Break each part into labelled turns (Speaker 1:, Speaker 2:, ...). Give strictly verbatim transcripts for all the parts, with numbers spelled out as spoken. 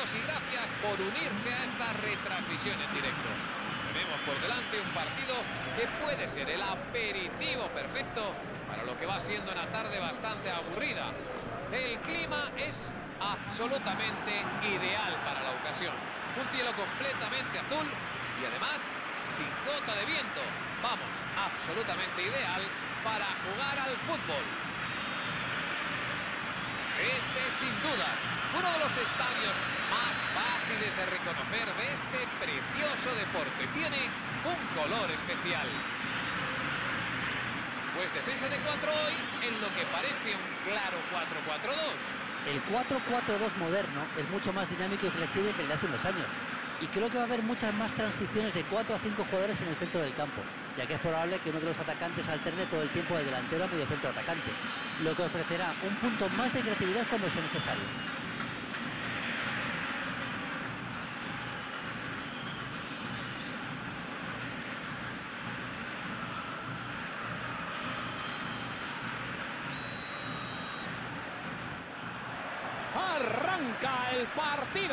Speaker 1: saludos y gracias por unirse a esta retransmisión en directo. Tenemos por delante un partido que puede ser el aperitivo perfecto para lo que va siendo una tarde bastante aburrida. El clima es absolutamente ideal para la ocasión. Un cielo completamente azul y además sin gota de viento. Vamos, absolutamente ideal para jugar al fútbol. Este, sin dudas, uno de los estadios más fáciles de reconocer de este precioso deporte. Tiene un color especial. Pues defensa de cuatro hoy en lo que parece un claro cuatro cuatro dos.
Speaker 2: El cuatro cuatro dos moderno es mucho más dinámico y flexible que el de hace unos años. Y creo que va a haber muchas más transiciones de cuatro a cinco jugadores en el centro del campo, ya que es probable que uno de los atacantes alterne todo el tiempo de delantero a medio centro atacante, lo que ofrecerá un punto más de creatividad cuando sea necesario.
Speaker 1: Arranca el partido.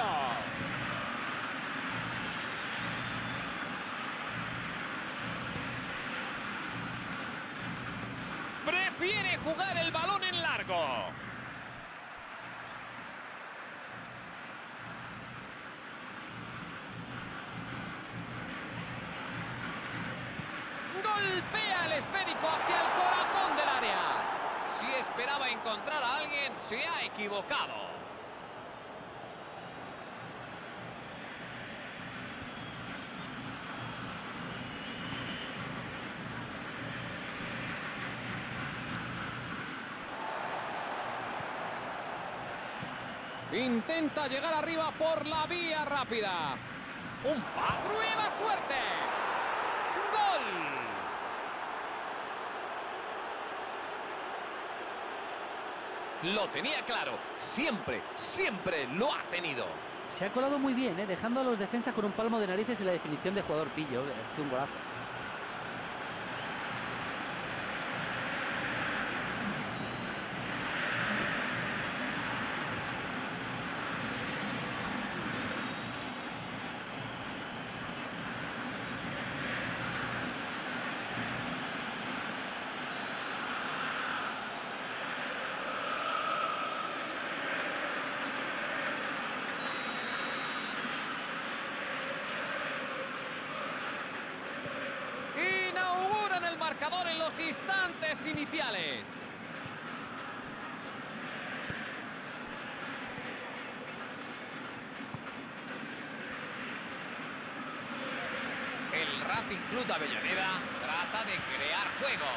Speaker 1: Prefiere jugar el balón en largo. Golpea el esférico hacia el corazón del área. Si esperaba encontrar a alguien, se ha equivocado. Intenta llegar arriba por la vía rápida. Un pa. ¡Prueba suerte! ¡Gol! Lo tenía claro. Siempre, siempre lo ha tenido.
Speaker 2: Se ha colado muy bien, ¿eh? Dejando a los defensas con un palmo de narices y la definición de jugador pillo. Ha sido un golazo.
Speaker 1: El marcador en los instantes iniciales. El Racing Club de Avellaneda trata de crear juego.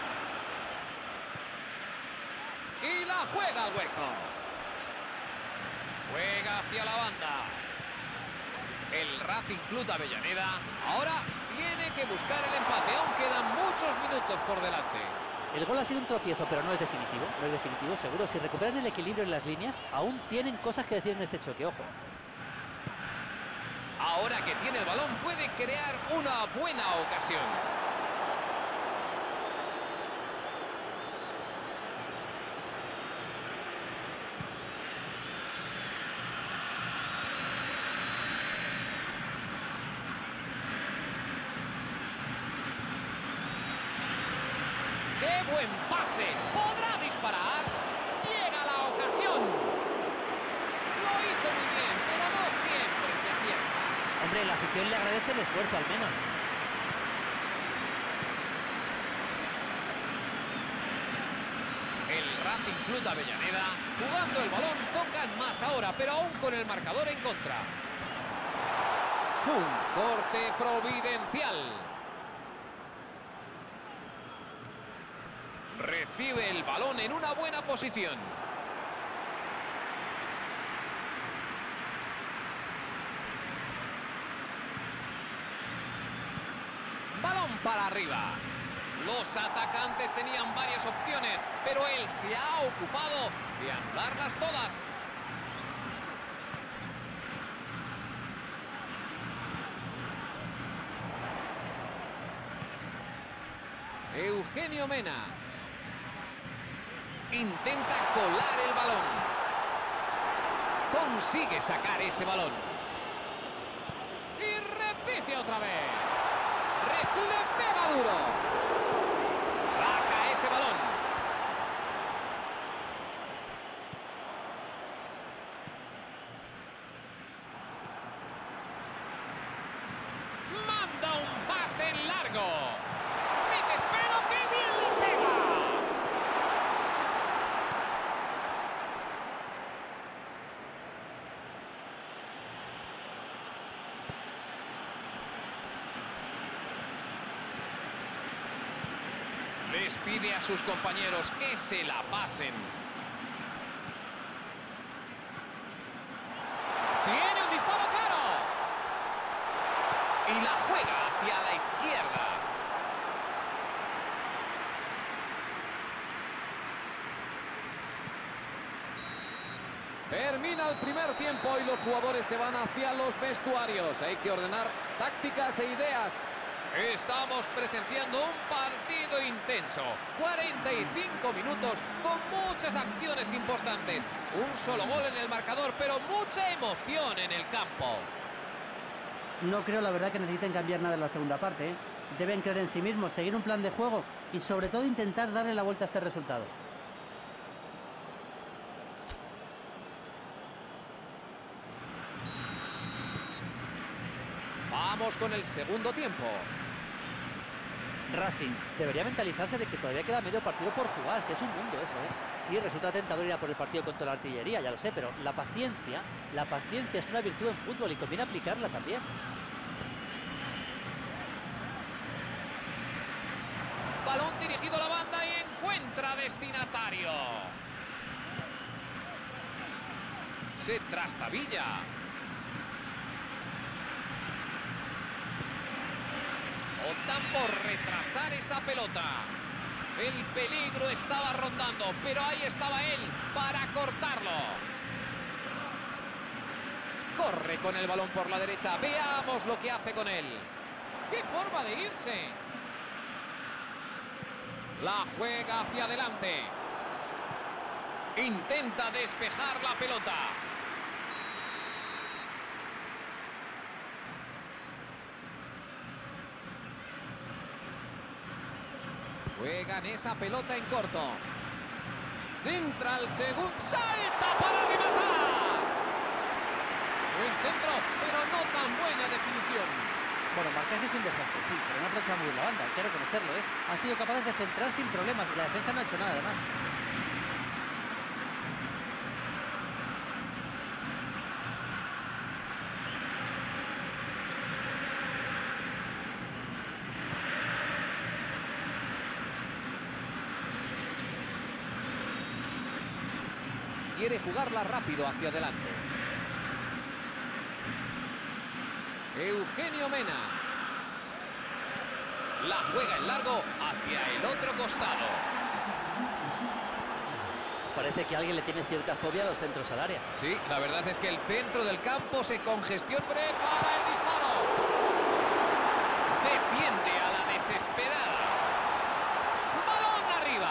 Speaker 1: Y la juega al hueco. Juega hacia la banda. El Racing Club de Avellaneda ahora tiene que buscar el empate, aún quedan muchos minutos por delante.
Speaker 2: El gol ha sido un tropiezo, pero no es definitivo. No es definitivo, seguro. Si recuperan el equilibrio en las líneas, aún tienen cosas que decir en este choque, ojo.
Speaker 1: Ahora que tiene el balón, puede crear una buena ocasión. ¡Qué buen pase! ¿Podrá disparar? Llega la ocasión. Lo hizo muy bien, pero no siempre se acierta.
Speaker 2: Hombre, la afición le agradece el esfuerzo, al menos.
Speaker 1: El Racing Club de Avellaneda, jugando el balón, tocan más ahora, pero aún con el marcador en contra. Un corte providencial. Recibe el balón en una buena posición. Balón para arriba. Los atacantes tenían varias opciones, pero él se ha ocupado de anularlas todas. Eugenio Mena. Intenta colar el balón. Consigue sacar ese balón. Y repite otra vez. Re- Le pega duro. Saca ese balón. Manda un pase en largo. ¡Mete, espero que bien le pega! Les pide a sus compañeros que se la pasen. Tiene un disparo claro. Y la juega hacia la izquierda.
Speaker 3: Termina el primer tiempo y los jugadores se van hacia los vestuarios. Hay que ordenar tácticas e ideas.
Speaker 1: Estamos presenciando un partido intenso. cuarenta y cinco minutos con muchas acciones importantes. Un solo gol en el marcador, pero mucha emoción en el campo.
Speaker 2: No creo, la verdad, que necesiten cambiar nada en la segunda parte, ¿eh? Deben creer en sí mismos, seguir un plan de juego y sobre todo intentar darle la vuelta a este resultado.
Speaker 3: Vamos con el segundo tiempo.
Speaker 2: Racing debería mentalizarse de que todavía queda medio partido por jugar, si es un mundo eso, ¿eh? Sí, resulta tentador ir a por el partido contra la artillería, ya lo sé, pero la paciencia, la paciencia es una virtud en fútbol y conviene aplicarla también.
Speaker 1: Balón dirigido a la banda y encuentra destinatario. Se trastabilla. Optan por retrasar esa pelota. El peligro estaba rondando, pero ahí estaba él para cortarlo. Corre con el balón por la derecha. Veamos lo que hace con él. ¡Qué forma de irse! La juega hacia adelante. Intenta despejar la pelota. Juegan esa pelota en corto. Centra el segundo. ¡Salta para rematar! Buen centro, pero no tan buena definición.
Speaker 2: Bueno, marcaje es un desastre, sí, pero no aprovecha muy bien la banda, hay que reconocerlo, ¿eh? Han sido capaces de centrar sin problemas y la defensa no ha hecho nada además.
Speaker 1: Quiere jugarla rápido hacia adelante. Eugenio Mena. La juega en largo hacia el otro costado.
Speaker 2: Parece que alguien le tiene cierta fobia a los centros al área.
Speaker 1: Sí, la verdad es que el centro del campo se congestiona. Prepara el disparo. Defiende a la desesperada. Balón arriba.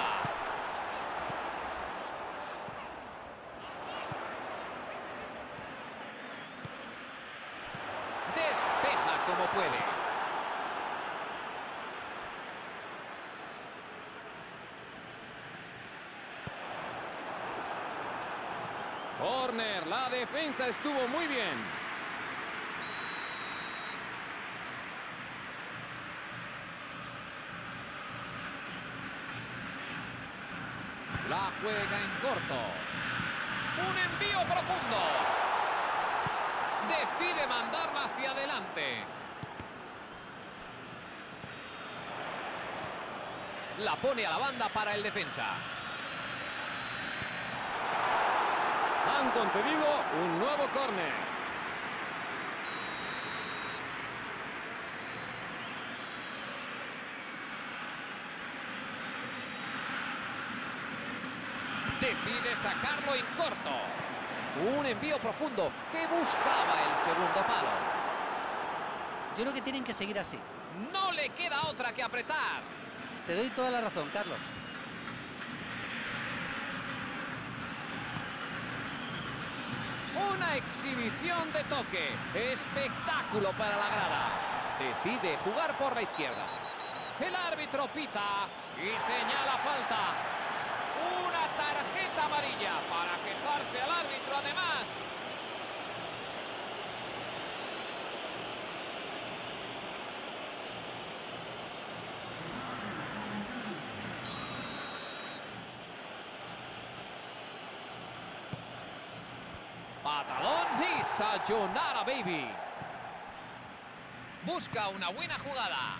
Speaker 1: Despeja como puede.
Speaker 3: Corner, la defensa estuvo muy bien.
Speaker 1: La juega en corto. Un envío profundo. Decide mandarla hacia adelante. La pone a la banda para el defensa.
Speaker 3: Han concedido un nuevo córner.
Speaker 1: Decide sacarlo en corto. Un envío profundo que buscaba el segundo palo.
Speaker 2: Yo creo que tienen que seguir así.
Speaker 1: No le queda otra que apretar.
Speaker 2: Te doy toda la razón, Carlos.
Speaker 1: Un
Speaker 3: una exhibición de toque. Espectáculo para la grada. Decide jugar por la izquierda.
Speaker 1: El árbitro pita y señala falta. Una tarjeta amarilla para quejarse al árbitro además. Patadón y sayonara, baby. Busca una buena jugada.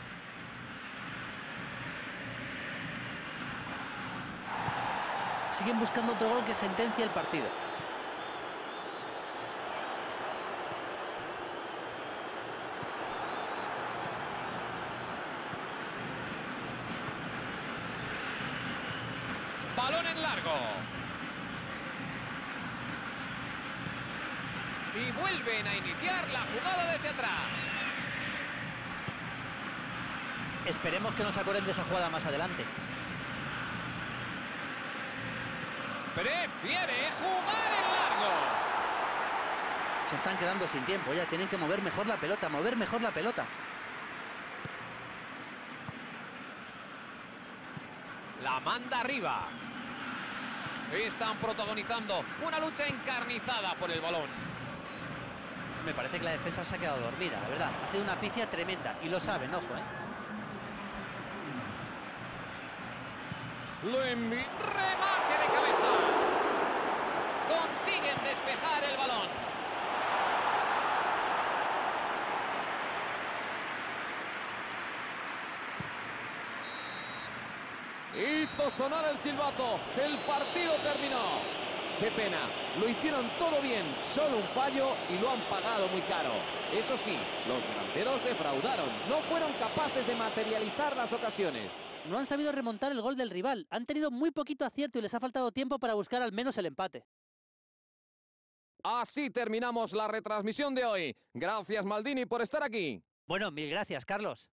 Speaker 2: Siguen buscando otro gol que sentencia el partido.
Speaker 1: Balón en largo. Y vuelven a iniciar la jugada desde atrás.
Speaker 2: Esperemos que no se acuerden de esa jugada más adelante.
Speaker 1: Prefiere jugar en largo.
Speaker 2: Se están quedando sin tiempo, ya tienen que mover mejor la pelota, mover mejor la pelota.
Speaker 1: La manda arriba. Están protagonizando una lucha encarnizada por el balón.
Speaker 2: Me parece que la defensa se ha quedado dormida, la verdad. Ha sido una pifia tremenda y lo saben, ojo, ¿eh?
Speaker 3: Lo envía.
Speaker 1: Remate de cabeza. Consiguen despejar el balón.
Speaker 3: Hizo sonar el silbato. El partido terminó. Qué pena. Lo hicieron todo bien. Solo un fallo y lo han pagado muy caro. Eso sí, los delanteros defraudaron. No fueron capaces de materializar las ocasiones.
Speaker 2: No han sabido remontar el gol del rival. Han tenido muy poquito acierto y les ha faltado tiempo para buscar al menos el empate.
Speaker 3: Así terminamos la retransmisión de hoy. Gracias, Maldini, por estar aquí.
Speaker 2: Bueno, mil gracias, Carlos.